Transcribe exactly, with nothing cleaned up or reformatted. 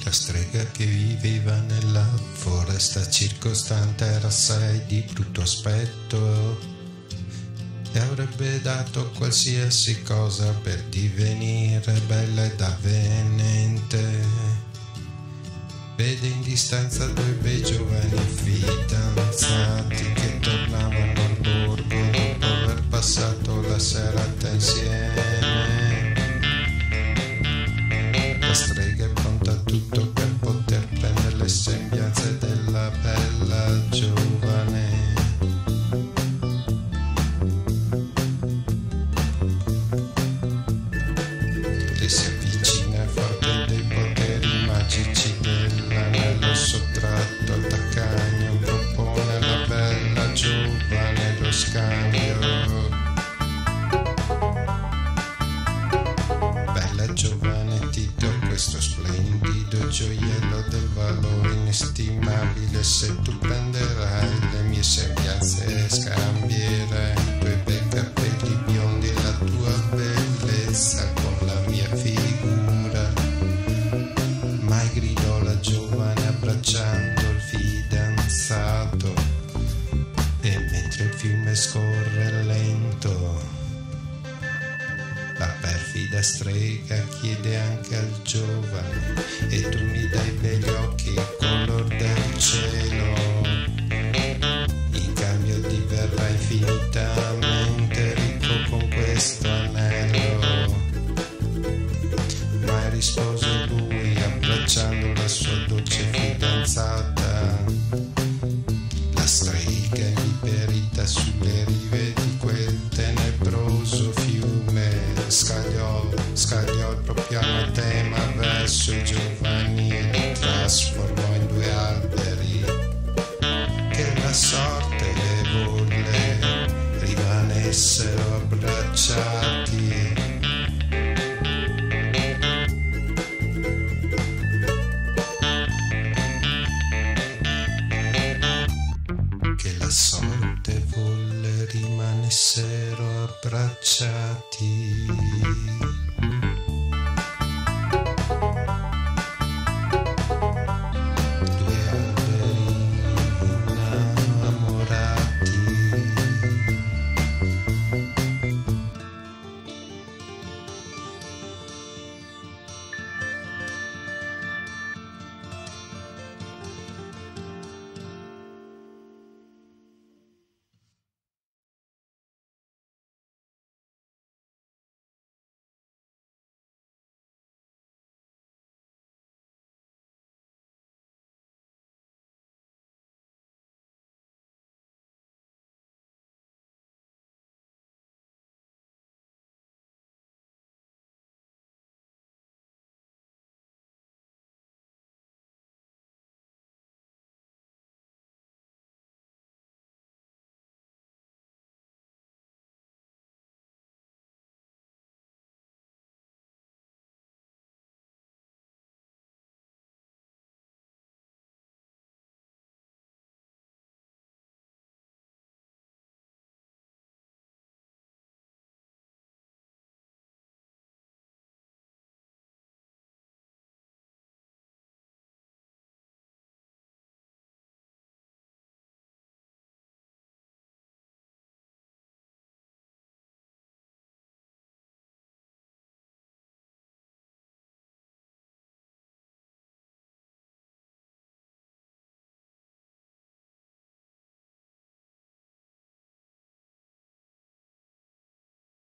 La strega che viveva nella foresta circostante era assai di brutto aspetto e avrebbe dato qualsiasi cosa per divenire bella ed avvenente. Vede in distanza due bei giovani fidanzati che tornavano al borgo dopo aver passato la serata insieme. La strega è pronta a tutto per poter prendere le sembianze della bella giovane. Le si avvicina forte dei poteri magici dell'anello sottratto al taccagno, propone alla bella giovane lo scambio. Bella giovane, ti do questo splendido gioiello del valore inestimabile se tu prenderai le mie sembianze e scambierai i tuoi bei capelli biondi e la tua bellezza con la mia figura. Mai gridò la giovane abbracciando il fidanzato, e mentre il fiume scorre lento la perfida strega chiede anche al giovane: e tu mi dai begli occhi color del cielo, in cambio diverrai infinitamente ricco con questo anello. Mai rispose lui abbracciando la sua dolce fidanzata: